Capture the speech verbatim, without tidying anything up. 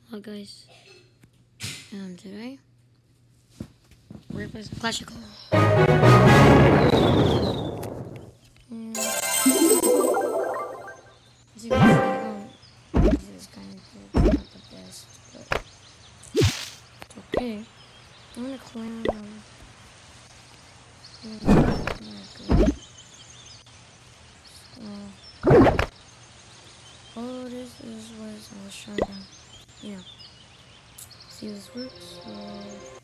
Hello guys, um, today we're playing some Clash of Clans. And as you can see, um, this is kind of not the best, but it's okay. I'm gonna clan um, yeah, not good. So, all this is was I was trying to, you know, see if this works. So.